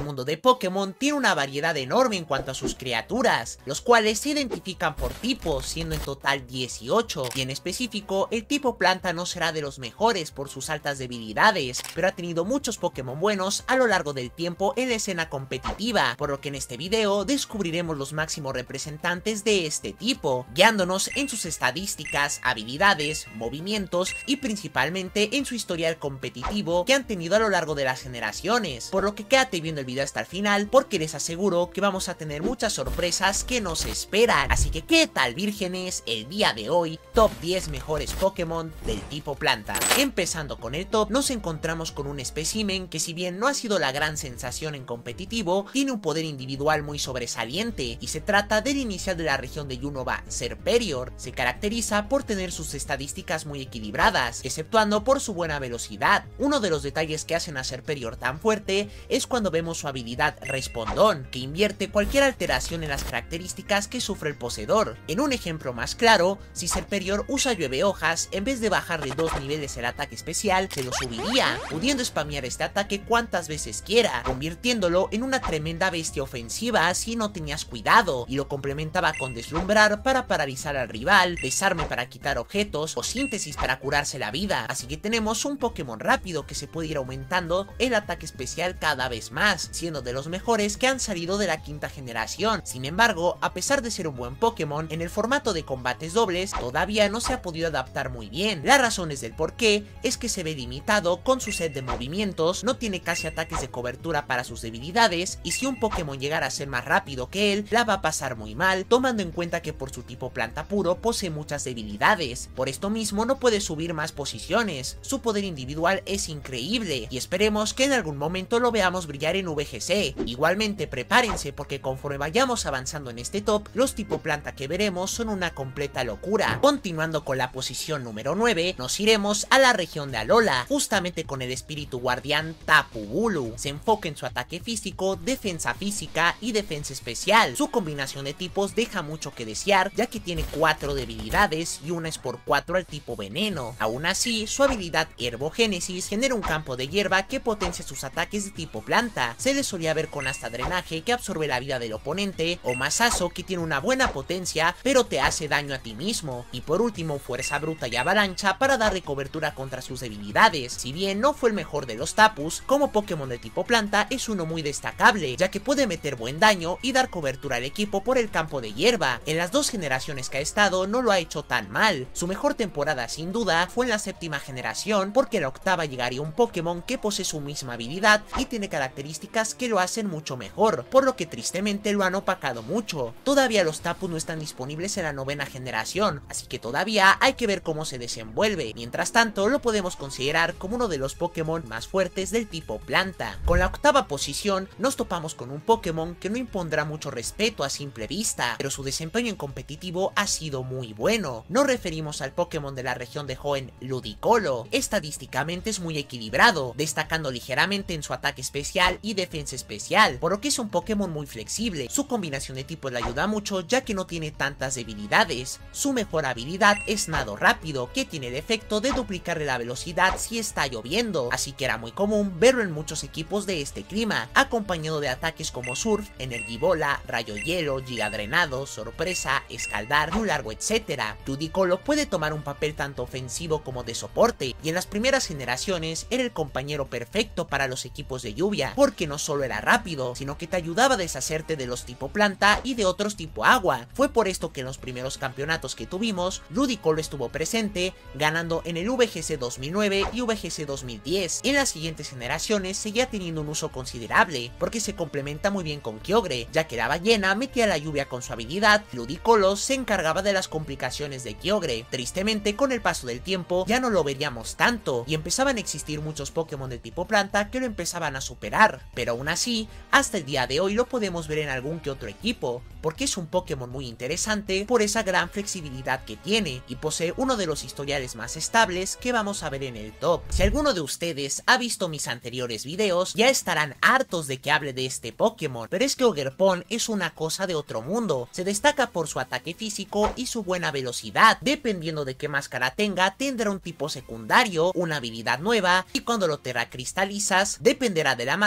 mundo de Pokémon tiene una variedad enorme en cuanto a sus criaturas, los cuales se identifican por tipos, siendo en total 18, y en específico el tipo planta no será de los mejores por sus altas debilidades, pero ha tenido muchos Pokémon buenos a lo largo del tiempo en la escena competitiva, por lo que en este video descubriremos los máximos representantes de este tipo, guiándonos en sus estadísticas, habilidades, movimientos y principalmente en su historial competitivo que han tenido a lo largo de las generaciones, por lo que quédate viendo el video hasta el final porque les aseguro que vamos a tener muchas sorpresas que nos esperan. Así que ¿qué tal, vírgenes? El día de hoy, top 10 mejores Pokémon del tipo planta. Empezando con el top, nos encontramos con un espécimen que, si bien no ha sido la gran sensación en competitivo, tiene un poder individual muy sobresaliente, y se trata del inicial de la región de Unova, Serperior. Se caracteriza por tener sus estadísticas muy equilibradas, exceptuando por su buena velocidad. Uno de los detalles que hacen a Serperior tan fuerte es cuando vemos su habilidad Respondón, que invierte cualquier alteración en las características que sufre el poseedor. En un ejemplo más claro, si Serperior usa Llueve Hojas, en vez de bajarle 2 niveles el ataque especial, se lo subiría, pudiendo spamear este ataque cuantas veces quiera, convirtiéndolo en una tremenda bestia ofensiva si no tenías cuidado, y lo complementaba con Deslumbrar para paralizar al rival, Desarme para quitar objetos o Síntesis para curarse la vida. Así que tenemos un Pokémon rápido que se puede ir aumentando el ataque especial cada vez más, siendo de los mejores que han salido de la quinta generación. Sin embargo, a pesar de ser un buen Pokémon, en el formato de combates dobles todavía no se ha podido adaptar muy bien. Las razones del por qué es que se ve limitado con su set de movimientos, no tiene casi ataques de cobertura para sus debilidades, y si un Pokémon llegara a ser más rápido que él, la va a pasar muy mal, tomando en cuenta que por su tipo planta puro posee muchas debilidades. Por esto mismo no puede subir más posiciones. Su poder individual es increíble, y esperemos que en algún momento lo veamos brillar en VGC. Igualmente prepárense, porque conforme vayamos avanzando en este top, los tipo planta que veremos son una completa locura. Continuando con la posición número 9, nos iremos a la región de Alola, justamente con el espíritu guardián Tapu Bulu. Se enfoca en su ataque físico, defensa física y defensa especial. Su combinación de tipos deja mucho que desear, ya que tiene 4 debilidades y una es por 4 al tipo veneno. Aún así, su habilidad Herbogénesis genera un campo de hierba que potencia sus ataques de tipo planta. Se le solía ver con hasta drenaje, que absorbe la vida del oponente, o Masazo, que tiene una buena potencia pero te hace daño a ti mismo, y por último fuerza bruta y avalancha para darle cobertura contra sus debilidades. Si bien no fue el mejor de los Tapus, como Pokémon de tipo planta es uno muy destacable, ya que puede meter buen daño y dar cobertura al equipo por el campo de hierba. En las 2 generaciones que ha estado no lo ha hecho tan mal. Su mejor temporada sin duda fue en la 7ª generación, porque en la 8ª llegaría un Pokémon que posee su misma habilidad y tiene características que lo hacen mucho mejor, por lo que tristemente lo han opacado mucho. Todavía los Tapu no están disponibles en la 9ª generación, así que todavía hay que ver cómo se desenvuelve. Mientras tanto, lo podemos considerar como uno de los Pokémon más fuertes del tipo planta. Con la 8ª posición nos topamos con un Pokémon que no impondrá mucho respeto a simple vista, pero su desempeño en competitivo ha sido muy bueno. Nos referimos al Pokémon de la región de Hoenn, Ludicolo. Estadísticamente es muy equilibrado, destacando ligeramente en su ataque especial y defensa especial, por lo que es un Pokémon muy flexible. Su combinación de tipos le ayuda mucho, ya que no tiene tantas debilidades. Su mejor habilidad es Nado Rápido, que tiene el efecto de duplicarle la velocidad si está lloviendo, así que era muy común verlo en muchos equipos de este clima, acompañado de ataques como Surf, Energibola, Rayo Hielo, Giga Drenado, Sorpresa, Escaldar, un largo etcétera. Ludicolo puede tomar un papel tanto ofensivo como de soporte, y en las primeras generaciones era el compañero perfecto para los equipos de lluvia, porque no solo era rápido, sino que te ayudaba a deshacerte de los tipo planta y de otros tipo agua. Fue por esto que en los primeros campeonatos que tuvimos, Ludicolo estuvo presente, ganando en el VGC 2009 y VGC 2010. En las siguientes generaciones seguía teniendo un uso considerable, porque se complementa muy bien con Kyogre, ya que la ballena metía la lluvia con su habilidad, Ludicolo se encargaba de las complicaciones de Kyogre. Tristemente, con el paso del tiempo ya no lo veríamos tanto, y empezaban a existir muchos Pokémon de tipo planta que lo empezaban a superar, pero aún así, hasta el día de hoy lo podemos ver en algún que otro equipo, porque es un Pokémon muy interesante por esa gran flexibilidad que tiene, y posee uno de los historiales más estables que vamos a ver en el top. Si alguno de ustedes ha visto mis anteriores videos, ya estarán hartos de que hable de este Pokémon, pero es que Ogerpon es una cosa de otro mundo. Se destaca por su ataque físico y su buena velocidad. Dependiendo de qué máscara tenga, tendrá un tipo secundario, una habilidad nueva, y cuando lo terracristalizas, dependerá de la máscara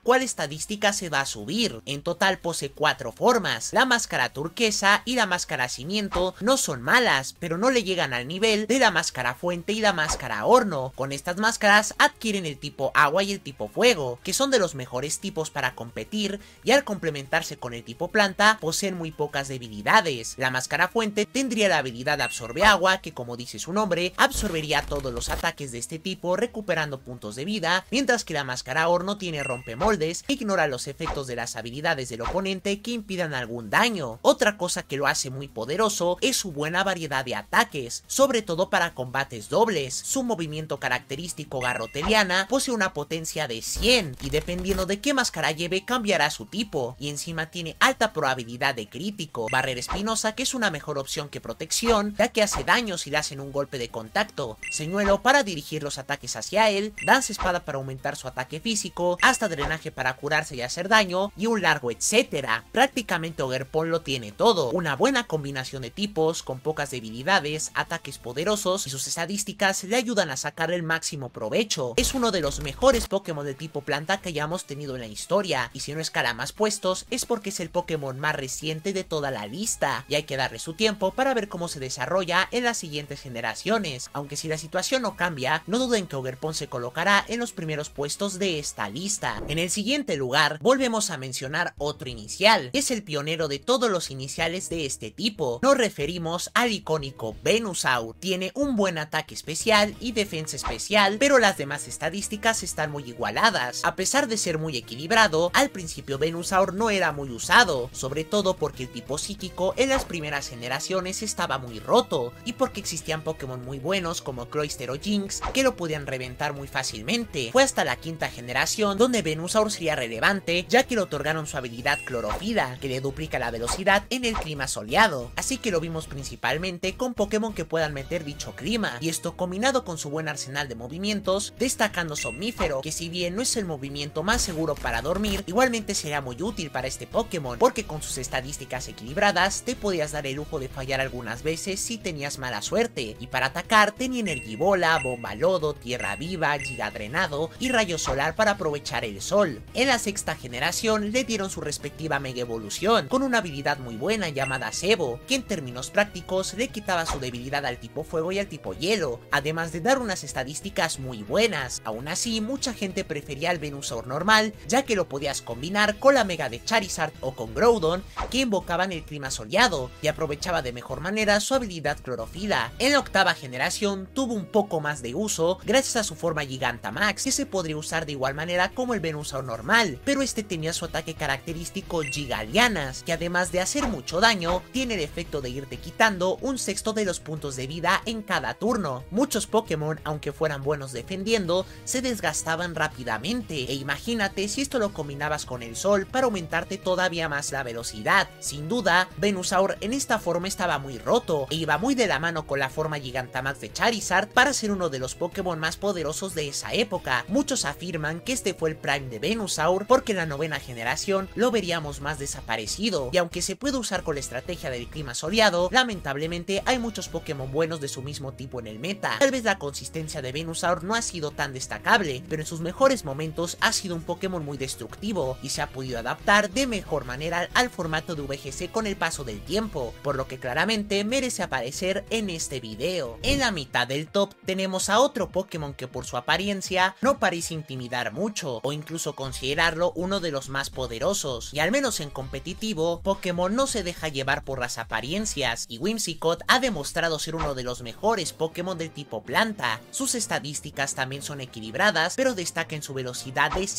cuál estadística se va a subir. En total posee 4 formas. La máscara turquesa y la máscara cimiento no son malas, pero no le llegan al nivel de la máscara fuente y la máscara horno. Con estas máscaras adquieren el tipo agua y el tipo fuego, que son de los mejores tipos para competir, y al complementarse con el tipo planta poseen muy pocas debilidades. La máscara fuente tendría la habilidad absorbe agua, que como dice su nombre, absorbería todos los ataques de este tipo recuperando puntos de vida, mientras que la máscara horno tiene rompemoldes, que ignora los efectos de las habilidades del oponente que impidan algún daño. Otra cosa que lo hace muy poderoso es su buena variedad de ataques, sobre todo para combates dobles. Su movimiento característico garroteriana posee una potencia de 100 y dependiendo de qué máscara lleve cambiará su tipo, y encima tiene alta probabilidad de crítico. Barrera espinosa, que es una mejor opción que protección, ya que hace daño si le hacen un golpe de contacto. Señuelo para dirigir los ataques hacia él, danza espada para aumentar su ataque físico, hasta drenaje para curarse y hacer daño, y un largo etcétera. Prácticamente Ogerpon lo tiene todo, una buena combinación de tipos, con pocas debilidades, ataques poderosos, y sus estadísticas le ayudan a sacar el máximo provecho. Es uno de los mejores Pokémon de tipo planta que hayamos tenido en la historia, y si no escala más puestos es porque es el Pokémon más reciente de toda la lista, y hay que darle su tiempo para ver cómo se desarrolla en las siguientes generaciones, aunque si la situación no cambia, no duden que Ogerpon se colocará en los primeros puestos de esta lista. En el siguiente lugar, volvemos a mencionar otro inicial, que es el pionero de todos los iniciales de este tipo. Nos referimos al icónico Venusaur. Tiene un buen ataque especial y defensa especial, pero las demás estadísticas están muy igualadas. A pesar de ser muy equilibrado, al principio Venusaur no era muy usado, sobre todo porque el tipo psíquico en las primeras generaciones estaba muy roto, y porque existían Pokémon muy buenos como Cloyster o Jynx que lo podían reventar muy fácilmente. Fue hasta la quinta generación donde Venusaur sería relevante, ya que le otorgaron su habilidad Clorofila, que le duplica la velocidad en el clima soleado, así que lo vimos principalmente con Pokémon que puedan meter dicho clima, y esto combinado con su buen arsenal de movimientos, destacando Somnífero, que si bien no es el movimiento más seguro para dormir, igualmente será muy útil para este Pokémon, porque con sus estadísticas equilibradas te podías dar el lujo de fallar algunas veces si tenías mala suerte, y para atacar tenía Energibola, Bomba Lodo, Tierra Viva, Giga Drenado y Rayo Solar para aprovechar el sol. En la sexta generación le dieron su respectiva Mega Evolución, con una habilidad muy buena llamada Sebo, que en términos prácticos le quitaba su debilidad al tipo fuego y al tipo hielo, además de dar unas estadísticas muy buenas. Aún así, mucha gente prefería el Venusaur normal, ya que lo podías combinar con la Mega de Charizard o con Groudon, que invocaban el clima soleado, y aprovechaba de mejor manera su habilidad Clorofila. En la octava generación tuvo un poco más de uso gracias a su forma Gigantamax, que se podría usar de igual manera como el Venusaur normal, pero este tenía su ataque característico Gigalianas, que además de hacer mucho daño, tiene el efecto de irte quitando un sexto de los puntos de vida en cada turno. Muchos Pokémon, aunque fueran buenos defendiendo, se desgastaban rápidamente, e imagínate si esto lo combinabas con el sol para aumentarte todavía más la velocidad. Sin duda, Venusaur en esta forma estaba muy roto, e iba muy de la mano con la forma Gigantamax de Charizard para ser uno de los Pokémon más poderosos de esa época. Muchos afirman que este fue el prime de Venusaur, porque en la novena generación lo veríamos más desaparecido, y aunque se puede usar con la estrategia del clima soleado, lamentablemente hay muchos Pokémon buenos de su mismo tipo en el meta. Tal vez la consistencia de Venusaur no ha sido tan destacable, pero en sus mejores momentos ha sido un Pokémon muy destructivo, y se ha podido adaptar de mejor manera al formato de VGC con el paso del tiempo, por lo que claramente merece aparecer en este video. En la mitad del top tenemos a otro Pokémon que por su apariencia no parece intimidar mucho, o incluso considerarlo uno de los más poderosos, y al menos en competitivo, Pokémon no se deja llevar por las apariencias, y Whimsicott ha demostrado ser uno de los mejores Pokémon del tipo planta. Sus estadísticas también son equilibradas, pero destaca en su velocidad de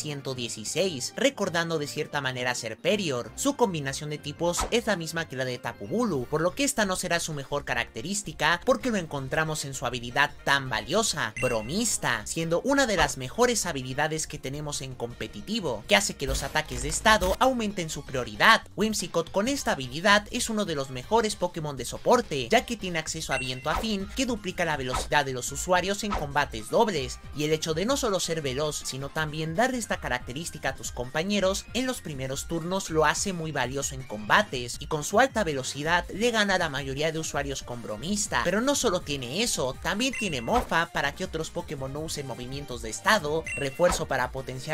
116, recordando de cierta manera a Serperior. Su combinación de tipos es la misma que la de Tapu Bulu, por lo que esta no será su mejor característica, porque lo encontramos en su habilidad tan valiosa, Bromista, siendo una de las mejores habilidades que tenemos en competitivo, que hace que los ataques de estado aumenten su prioridad. Whimsicott con esta habilidad es uno de los mejores Pokémon de soporte, ya que tiene acceso a viento afín, que duplica la velocidad de los usuarios en combates dobles, y el hecho de no solo ser veloz, sino también darle esta característica a tus compañeros en los primeros turnos lo hace muy valioso en combates, y con su alta velocidad le gana a la mayoría de usuarios con Bromista. Pero no solo tiene eso, también tiene Mofa para que otros Pokémon no usen movimientos de estado, refuerzo para potenciar los ataques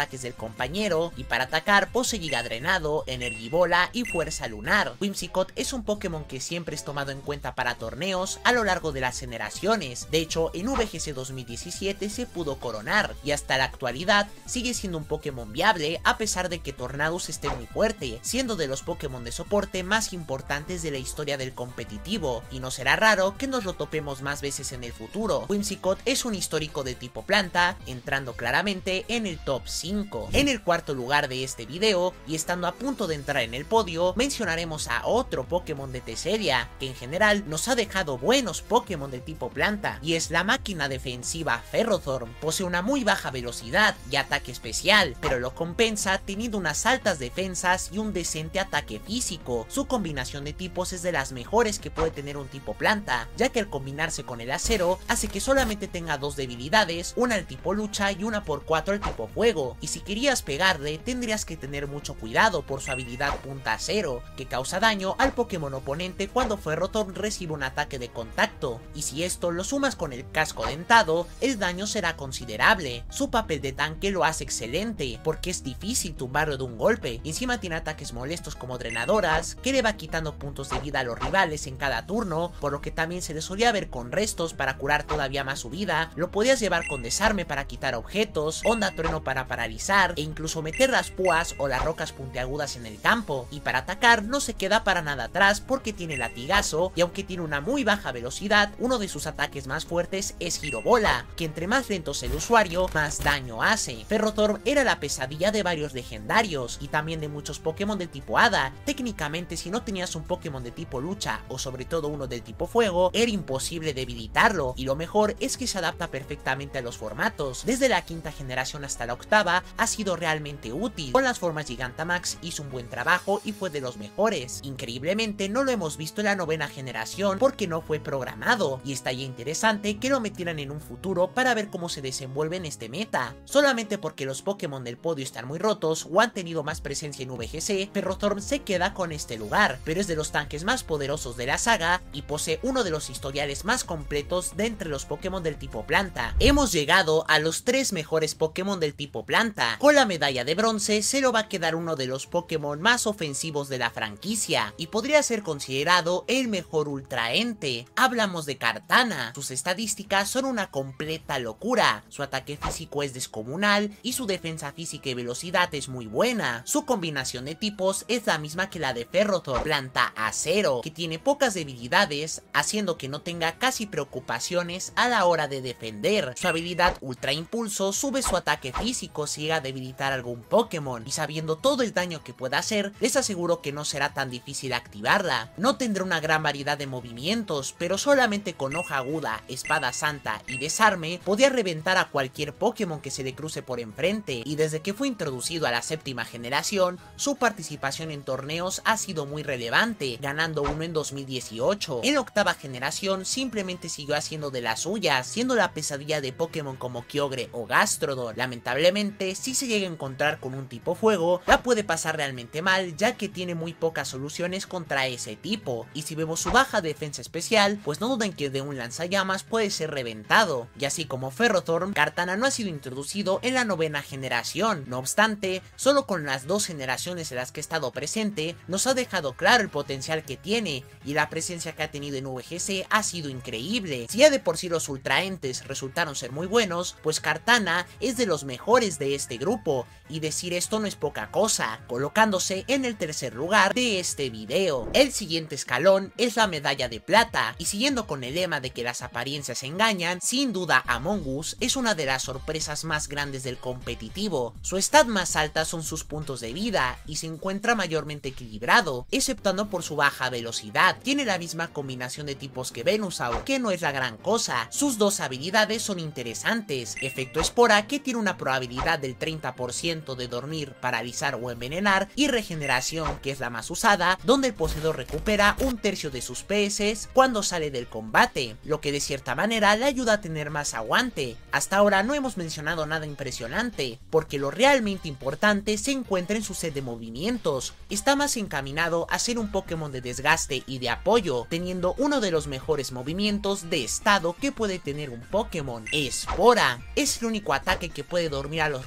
ataques del compañero, y para atacar posee Giga Drenado, Energibola y Fuerza Lunar. Whimsicott es un Pokémon que siempre es tomado en cuenta para torneos a lo largo de las generaciones. De hecho, en VGC 2017 se pudo coronar, y hasta la actualidad sigue siendo un Pokémon viable a pesar de que Tornadus esté muy fuerte, siendo de los Pokémon de soporte más importantes de la historia del competitivo, y no será raro que nos lo topemos más veces en el futuro. Whimsicott es un histórico de tipo planta, entrando claramente en el top 5. En el cuarto lugar de este video, y estando a punto de entrar en el podio, mencionaremos a otro Pokémon de Tcelia, que en general nos ha dejado buenos Pokémon de tipo planta, y es la máquina defensiva Ferrothorn. Posee una muy baja velocidad y ataque especial, pero lo compensa teniendo unas altas defensas y un decente ataque físico. Su combinación de tipos es de las mejores que puede tener un tipo planta, ya que al combinarse con el acero hace que solamente tenga dos debilidades, una al tipo lucha y una por 4 al tipo fuego, y si querías pegarle tendrías que tener mucho cuidado por su habilidad punta acero, que causa daño al Pokémon oponente cuando Ferrothorn recibe un ataque de contacto, y si esto lo sumas con el casco dentado, el daño será considerable. Su papel de tanque lo hace excelente, porque es difícil tumbarlo de un golpe, y encima tiene ataques molestos como drenadoras, que le va quitando puntos de vida a los rivales en cada turno, por lo que también se le solía ver con restos para curar todavía más su vida, lo podías llevar con desarme para quitar objetos, onda trueno para paralizar, e incluso meter las púas o las rocas puntiagudas en el campo, y para atacar no se queda para nada atrás porque tiene latigazo, y aunque tiene una muy baja velocidad, uno de sus ataques más fuertes es Girobola, que entre más lento es el usuario, más daño hace. Ferrothorn era la pesadilla de varios legendarios, y también de muchos Pokémon del tipo Hada. Técnicamente, si no tenías un Pokémon de tipo lucha, o sobre todo uno del tipo fuego, era imposible debilitarlo, y lo mejor es que se adapta perfectamente a los formatos. Desde la quinta generación hasta la octava, ha sido realmente útil. Con las formas Gigantamax hizo un buen trabajo y fue de los mejores. Increíblemente no lo hemos visto en la novena generación porque no fue programado, y estaría interesante que lo metieran en un futuro para ver cómo se desenvuelve en este meta. Solamente porque los Pokémon del podio están muy rotos o han tenido más presencia en VGC, Ferrothorn se queda con este lugar, pero es de los tanques más poderosos de la saga y posee uno de los historiales más completos de entre los Pokémon del tipo planta. Hemos llegado a los 3 mejores Pokémon del tipo planta. Con la medalla de bronce se lo va a quedar uno de los Pokémon más ofensivos de la franquicia, y podría ser considerado el mejor ultraente. Hablamos de Kartana. Sus estadísticas son una completa locura, su ataque físico es descomunal y su defensa física y velocidad es muy buena. Su combinación de tipos es la misma que la de Ferrothorn, planta acero, que tiene pocas debilidades, haciendo que no tenga casi preocupaciones a la hora de defender. Su habilidad Ultra Impulso sube su ataque físico si llega a debilitar algún Pokémon, y sabiendo todo el daño que pueda hacer, les aseguro que no será tan difícil activarla. No tendrá una gran variedad de movimientos, pero solamente con hoja aguda, espada santa y desarme podía reventar a cualquier Pokémon que se le cruce por enfrente, y desde que fue introducido a la séptima generación, su participación en torneos ha sido muy relevante, ganando uno en 2018. En la octava generación simplemente siguió haciendo de las suyas, siendo la pesadilla de Pokémon como Kyogre o Gastrodon. Lamentablemente, si se llega a encontrar con un tipo fuego, la puede pasar realmente mal, ya que tiene muy pocas soluciones contra ese tipo, y si vemos su baja defensa especial, pues no duden que de un lanzallamas puede ser reventado. Y así como Ferrothorn, Kartana no ha sido introducido en la novena generación. No obstante, solo con las 2 generaciones en las que ha estado presente, nos ha dejado claro el potencial que tiene, y la presencia que ha tenido en VGC ha sido increíble. Si ya de por sí los ultraentes resultaron ser muy buenos, pues Kartana es de los mejores de este grupo, y decir esto no es poca cosa, colocándose en el tercer lugar de este video. El siguiente escalón es la medalla de plata, y siguiendo con el lema de que las apariencias engañan, sin duda Among Us es una de las sorpresas más grandes del competitivo. Su stat más alta son sus puntos de vida, y se encuentra mayormente equilibrado, exceptuando por su baja velocidad. Tiene la misma combinación de tipos que Venusaur, que no es la gran cosa. Sus 2 habilidades son interesantes: Efecto Espora, que tiene una probabilidad del 30% de dormir, paralizar o envenenar, y Regeneración, que es la más usada, donde el poseedor recupera 1/3 de sus PS cuando sale del combate, lo que de cierta manera le ayuda a tener más aguante. Hasta ahora no hemos mencionado nada impresionante, porque lo realmente importante se encuentra en su set de movimientos. Está más encaminado a ser un Pokémon de desgaste y de apoyo, teniendo uno de los mejores movimientos de estado que puede tener un Pokémon: Espora. Es el único ataque que puede dormir a los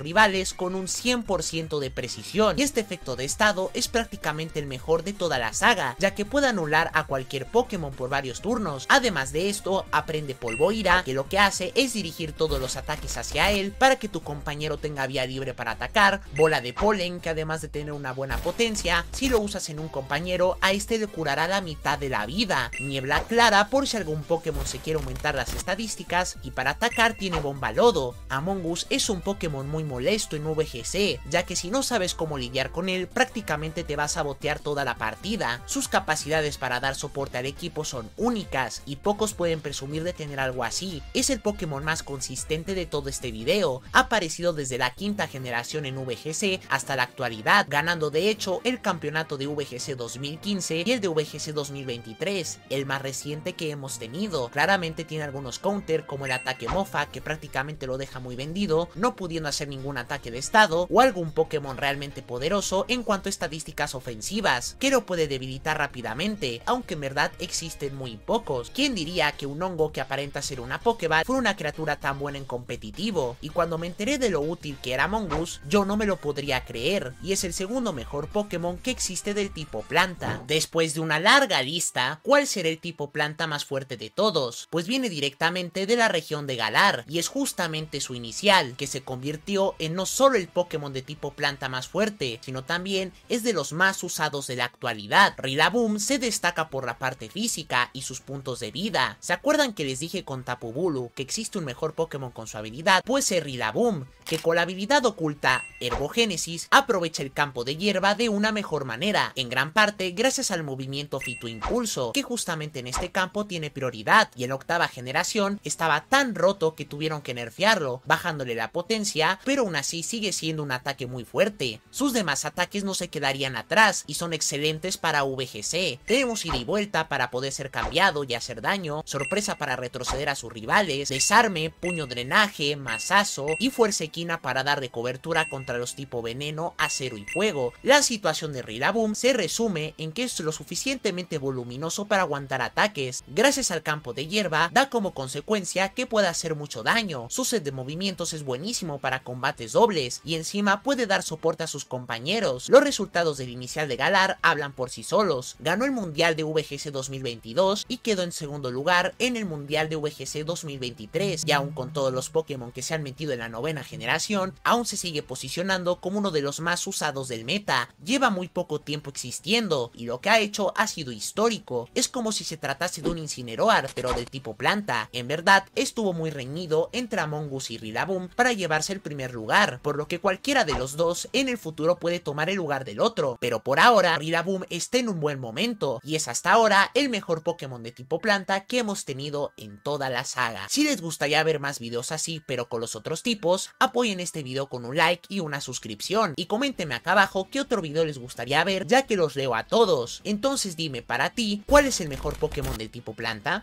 rivales con un 100% de precisión, y este efecto de estado es prácticamente el mejor de toda la saga, ya que puede anular a cualquier Pokémon por varios turnos. Además de esto, aprende Polvoira, que lo que hace es dirigir todos los ataques hacia él para que tu compañero tenga vía libre para atacar. Bola de Polen, que además de tener una buena potencia, si lo usas en un compañero, a este le curará la mitad de la vida. Niebla Clara, por si algún Pokémon se quiere aumentar las estadísticas, y para atacar tiene Bomba Lodo. Amoonguss es un Pokémon muy molesto en VGC, ya que si no sabes cómo lidiar con él, prácticamente te va a sabotear toda la partida. Sus capacidades para dar soporte al equipo son únicas, y pocos pueden presumir de tener algo así. Es el Pokémon más consistente de todo este video, ha aparecido desde la quinta generación en VGC hasta la actualidad, ganando de hecho el campeonato de VGC 2015 y el de VGC 2023, el más reciente que hemos tenido. Claramente tiene algunos counter como el ataque Mofa, que prácticamente lo deja muy vendido, no pudiendo hacer ningún ataque de estado, o algún Pokémon realmente poderoso en cuanto a estadísticas ofensivas, que lo puede debilitar rápidamente, aunque en verdad existen muy pocos. ¿Quién diría que un hongo que aparenta ser una Pokéball fue una criatura tan buena en competitivo? Y cuando me enteré de lo útil que era Amoonguss, yo no me lo podría creer, y es el segundo mejor Pokémon que existe del tipo planta. Después de una larga lista, ¿cuál será el tipo planta más fuerte de todos? Pues viene directamente de la región de Galar, y es justamente su inicial, que se convirtió en no solo el Pokémon de tipo planta más fuerte, sino también es de los más usados de la actualidad. Rillaboom se destaca por la parte física y sus puntos de vida. ¿Se acuerdan que les dije con Tapu Bulu que existe un mejor Pokémon con su habilidad? Pues es Rillaboom, que con la habilidad oculta Herbogénesis aprovecha el campo de hierba de una mejor manera, en gran parte gracias al movimiento Fitoimpulso, que justamente en este campo tiene prioridad, y en la octava generación estaba tan roto que tuvieron que nerfearlo, bajándole la potencia, pero aún así sigue siendo un ataque muy fuerte. Sus demás ataques no se quedarían atrás y son excelentes para VGC. Tenemos ida y vuelta para poder ser cambiado y hacer daño, sorpresa para retroceder a sus rivales, desarme, puño drenaje, mazazo y fuerza equina para darle cobertura contra los tipo veneno, acero y fuego. La situación de Rillaboom se resume en que es lo suficientemente voluminoso para aguantar ataques. Gracias al campo de hierba, da como consecuencia que puede hacer mucho daño. Su set de movimientos es buenísimo para combates dobles, y encima puede dar soporte a sus compañeros. Los resultados del inicial de Galar hablan por sí solos. Ganó el mundial de VGC 2022 y quedó en segundo lugar en el mundial de VGC 2023, y aún con todos los Pokémon que se han metido en la novena generación, aún se sigue posicionando como uno de los más usados del meta. Lleva muy poco tiempo existiendo, y lo que ha hecho ha sido histórico. Es como si se tratase de un Incineroar, pero del tipo planta. En verdad, estuvo muy reñido entre Amoonguss y Rillaboom para llevarse el primer lugar, por lo que cualquiera de los dos en el futuro puede tomar el lugar del otro, pero por ahora Rillaboom está en un buen momento, y es hasta ahora el mejor Pokémon de tipo planta que hemos tenido en toda la saga. Si les gustaría ver más videos así, pero con los otros tipos, apoyen este video con un like y una suscripción, y coméntenme acá abajo qué otro video les gustaría ver, ya que los leo a todos. Entonces dime para ti, ¿cuál es el mejor Pokémon de tipo planta?